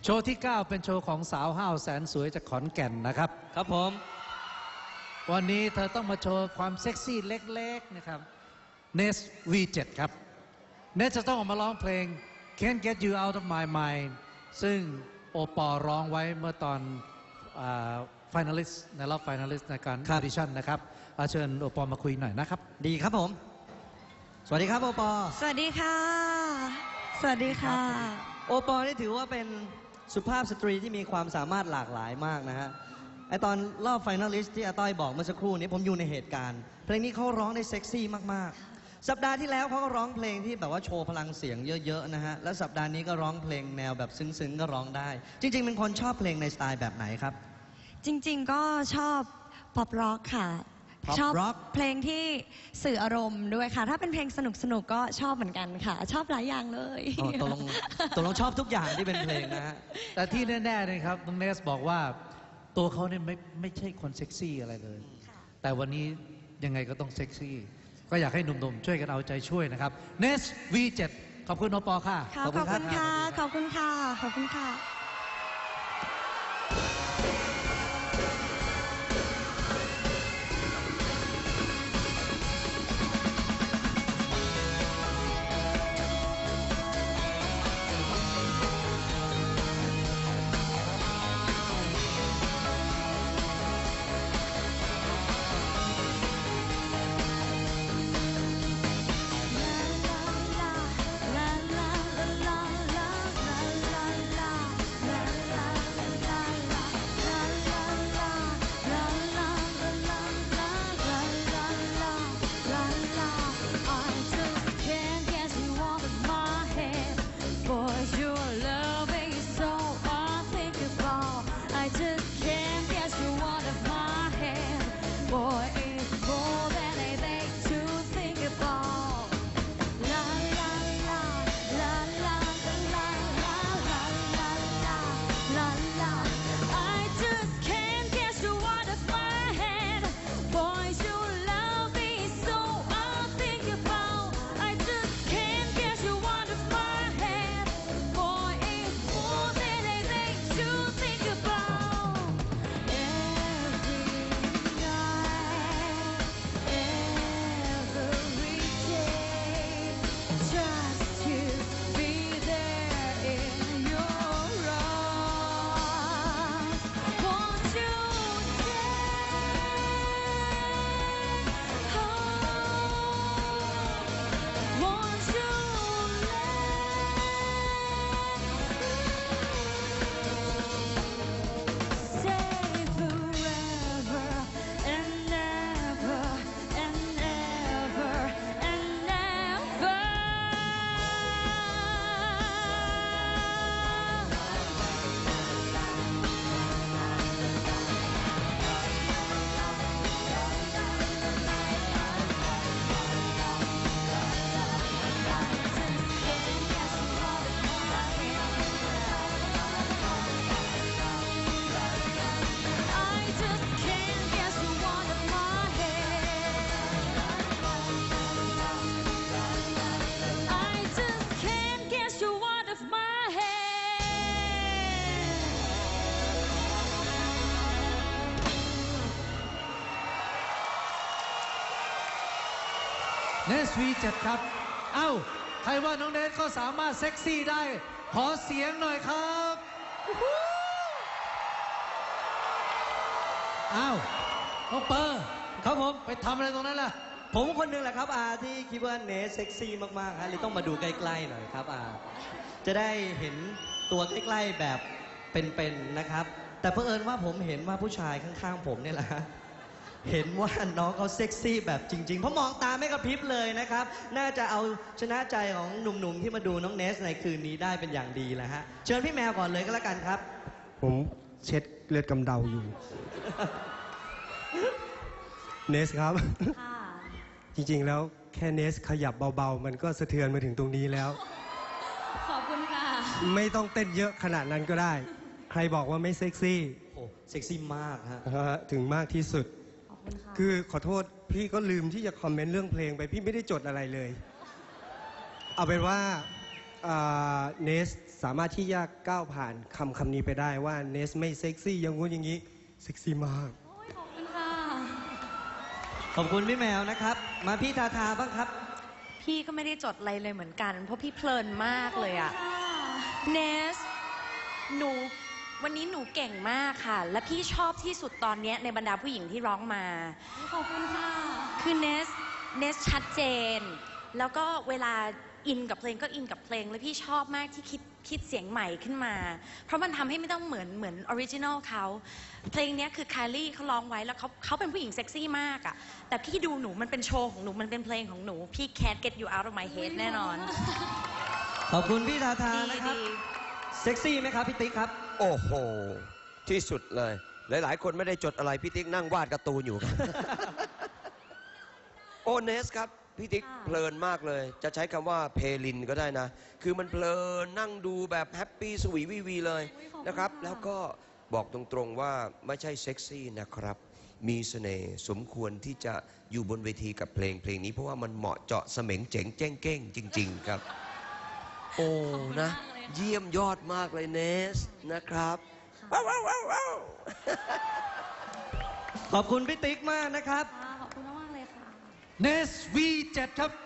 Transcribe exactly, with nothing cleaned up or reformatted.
โชว์ที่เก้าเป็นโชว์ของสาวห้าวแสนสวยจากขอนแก่นนะครับครับผมวันนี้เธอต้องมาโชว์ความเซ็กซี่เล็กๆนะครับเนส วี เจ็ด ครับเนสจะต้องออกมาร้องเพลง Can't Get You Out of My Mind ซึ่งโอปอร้องไว้เมื่อตอนฟิแนลิสต์ในรอบฟิแนลิสต์ในการออดิชั่นนะครับเชิญโอปอมาคุยหน่อยนะครับดีครับผมสวัสดีครับโอปอสวัสดีค่ะสวัสดีค่ะโอปอนี่ถือว่าเป็นสุภาพสตรีที่มีความสามารถหลากหลายมากนะฮะไอตอนรอบไฟนอลลิสต์ที่อาต้อยบอกเมื่อสักครู่นี้ผมอยู่ในเหตุการณ์เพลงนี้เขาร้องได้เซ็กซี่มากๆสัปดาห์ที่แล้วเขาก็ร้องเพลงที่แบบว่าโชว์พลังเสียงเยอะๆนะฮะแล้วสัปดาห์นี้ก็ร้องเพลงแนวแบบซึ้งๆก็ร้องได้จริงๆเป็นคนชอบเพลงในสไตล์แบบไหนครับจริงๆก็ชอบป๊อปร็อกค่ะชอบเพลงที่สื่ออารมณ์ด้วยค่ะถ้าเป็นเพลงสนุกๆก็ชอบเหมือนกันค่ะชอบหลายอย่างเลยตกลงตกลงชอบทุกอย่างที่เป็นเพลงนะฮะแต่ที่แน่ๆเลยครับน้องเนสบอกว่าตัวเขาเนี่ยไม่ไม่ใช่คนเซ็กซี่อะไรเลยแต่วันนี้ยังไงก็ต้องเซ็กซี่ก็อยากให้หนุ่มๆช่วยกันเอาใจช่วยนะครับเนส วี เจ็ด ขอบคุณโอปอค่ะขอบคุณค่ะขอบคุณค่ะขอบคุณค่ะเนส วี เจ็ด ครับเอ้าใครว่าน้องเนสก็สามารถเซ็กซี่ได้ขอเสียงหน่อยครับเอ้าน้องเปอร์ครับผมไปทำอะไรตรงนั้นล่ะผมคนหนึ่งแหละครับอาที่คิดว่าเนสเซ็กซี่มากๆฮะเลยต้องมาดูใกล้ๆหน่อยครับอาจะได้เห็นตัวใกล้ๆแบบเป็นๆนะครับแต่เผอิญว่าผมเห็นว่าผู้ชายข้างๆผมเนี่ยแหละเห็นว่าน้องเขาเซ็กซี่แบบจริงๆเพราะมองตาไม่กระพริบเลยนะครับน่าจะเอาชนะใจของหนุ่มๆที่มาดูน้องเนสในคืนนี้ได้เป็นอย่างดีแล้วฮะเชิญพี่แมวก่อนเลยก็แล้วกันครับผมเช็ดเลือดกำเดาอยู่ เนสครับ จริงๆแล้วแค่เนสขยับเบาๆมันก็สะเทือนมาถึงตรงนี้แล้วขอบคุณค่ะไม่ต้องเต้นเยอะขนาดนั้นก็ได้ใครบอกว่าไม่เซ็กซี่โอ้เซ็กซี่มากฮะถึงมากที่สุดคือขอโทษพี่ก็ลืมที่จะคอมเมนต์เรื่องเพลงไปพี่ไม่ได้จดอะไรเลยเอาเป็นว่าเนสสสามารถที่จะก้าวผ่านคำคำนี้ไปได้ว่าเนสไม่เซ็กซี่อย่างงู้นอย่างนี้เซ็กซี่มากโอ้ยขอบคุณค่ะขอบคุณพี่แมวนะครับ มาพี่ทาทาบ้างครับพี่ก็ไม่ได้จดอะไรเลยเหมือนกัน เพราะพี่เพลินมากเลยอะเนสหนูวันนี้หนูเก่งมากค่ะ และพี่ชอบที่สุดตอนเนี้ยในบรรดาผู้หญิงที่ร้องมาขอบคุณค่ะคือเนสเนสชัดเจน แล้วก็เวลาอินกับเพลงก็อินกับเพลง และพี่ชอบมากที่คิดคิดเสียงใหม่ขึ้นมา เพราะมันทำให้ไม่ต้องเหมือนเหมือนออริจินอลเขาเพลงเนี้ยคือคารี่เขาร้องไว้แล้วเขาเขาเป็นผู้หญิงเซ็กซี่มากอะแต่พี่ดูหนูมันเป็นโชว์ของหนูมันเป็นเพลงของหนูพี่ can't get you out of my head แน่นอนขอบคุณพี่ทาทาดีนะครับดีเซ็กซี่ไหมครับพี่ติ๊กครับโอ้โห ที่สุดเลย หลาย ๆ คนไม่ได้จดอะไร พี่ติ๊กนั่งวาดการ์ตูนอยู่ครับ โอเนสครับ พี่ติ๊กเพลินมากเลย จะใช้คำว่าเพลินก็ได้นะ คือมันเพลินนั่งดูแบบแฮปปี้สวีวีวีเลยนะครับ แล้วก็บอกตรง ๆ ว่าไม่ใช่เซ็กซี่นะครับ มีเสน่ห์สมควรที่จะอยู่บนเวทีกับเพลงเพลงนี้เพราะว่ามันเหมาะเจาะเสม็งเจ๋งแจ้งเก้งจริง ๆ ครับ โอ้นะ เยี่ยมยอดมากเลยเนสนะครับว้าวว้าวว้าวว้าวขอบคุณพี่ติ๊กมากนะครับขอบคุณมากๆเลยค่ะเนส วี เจ็ด ครับ